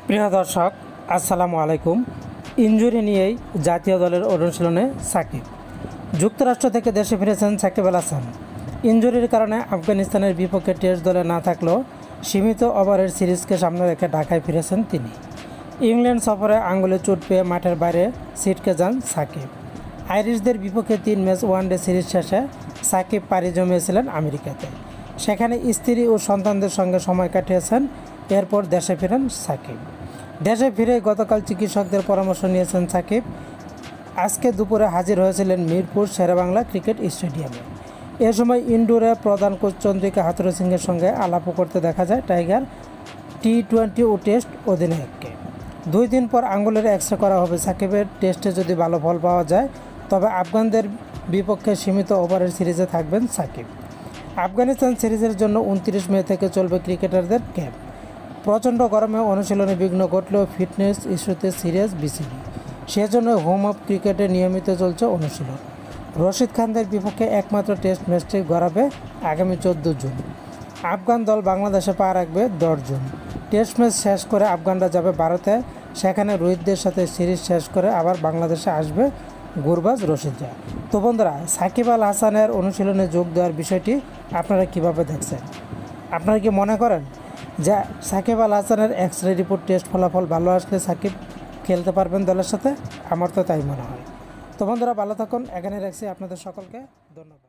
প্রিয় দর্শক, আসসালামু আলাইকুম। ইনজুরি নিয়েই জাতীয় দলের অনুশীলনে সাকিব। যুক্তরাষ্ট্র থেকে দেশে ফিরেছেন সাকিব আল হাসান। ইনজুরির কারণে আফগানিস্তানের বিপক্ষে টেস্ট দলে না থাকলেও সীমিত ওভারের সিরিজকে সামনে রেখে ঢাকায় ফিরেছেন তিনি। ইংল্যান্ড সফরে আঙুলে চোট পেয়ে মাঠের বাইরে ছিটকে যান সাকিব। আইরিশদের বিপক্ষে 3 ম্যাচ ওয়ানডে সিরিজ শেষে সাকিব পাড়ি জমিয়েছিলেন আমেরিকাতে। সেখানে স্ত্রী ও সন্তানদের সঙ্গে সময় কাটিয়েছেন। এরপর দেশে ফেরেন সাকিব। দেশে ফিরে গতকাল চিকিৎসকদের পরামর্শ নিয়েছেন সাকিব। আজকে দুপুরে হাজির হয়েছিলেন মিরপুর শেরেবাংলা ক্রিকেট স্টেডিয়ামে। এ সময় ইনডোরে প্রধান কোচ চন্দ্রিকা হাথুরু সিংয়ের সঙ্গে আলাপও করতে দেখা যায় টাইগার টি-20 ও টেস্ট অধিনায়ককে। 2 দিন পর আঙুলের এক্সরে করা হবে সাকিবের। টেস্টে যদি ভালো ফল পাওয়া যায় তবে আফগানদের বিপক্ষে সীমিত ওভারের সিরিজে থাকবেন সাকিব। আফগানিস্তান সিরিজের জন্য 29 মে থেকে চলবে ক্রিকেটারদের ক্যাম্প। প্রচণ্ড গরমে অনুশীলনে বিঘ্ন ঘটলেও ফিটনেস ইস্যুতে সিরিয়াস বিসিবি। সেজন্য হোম অফ ক্রিকেটে নিয়মিত চলছে অনুশীলন। রশিদ খানদের বিপক্ষে একমাত্র টেস্ট ম্যাচটি গড়াবে আগামী 14 জুন। আফগান দল বাংলাদেশে পা রাখবে 10 জুন। টেস্ট ম্যাচ শেষ করে আফগানরা যাবে ভারতে। সেখানে রোহিতদের সাথে সিরিজ শেষ করে আবার বাংলাদেশে আসবে গুরবাজ রশিদরা। তো বন্ধুরা, সাকিব আল হাসানের অনুশীলনে যোগ দেওয়ার বিষয়টি আপনারা কিভাবে দেখছেন? আপনারা কি মনে করেন যে সাকিব আল হাসানের এক্সরে রিপোর্ট টেস্ট ফলাফল ভালো আসলে সাকিব খেলতে পারবেন দলের সাথে? আমার তো তাই মনে হয়। তো বন্ধুরা, ভালো থাকুন। এখানে রাখছি। আপনাদের সকলকে ধন্যবাদ।